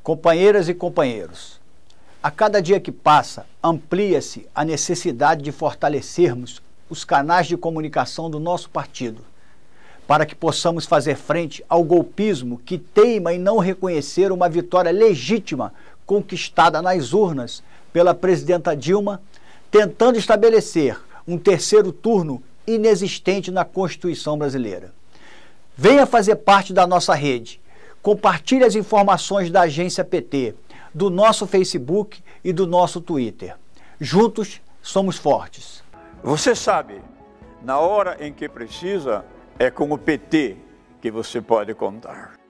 Companheiras e companheiros, a cada dia que passa, amplia-se a necessidade de fortalecermos os canais de comunicação do nosso partido, para que possamos fazer frente ao golpismo que teima em não reconhecer uma vitória legítima conquistada nas urnas pela presidenta Dilma, tentando estabelecer um terceiro turno inexistente na Constituição brasileira. Venha fazer parte da nossa rede. Compartilhe as informações da Agência PT, do nosso Facebook e do nosso Twitter. Juntos somos fortes. Você sabe, na hora em que precisa, é com o PT que você pode contar.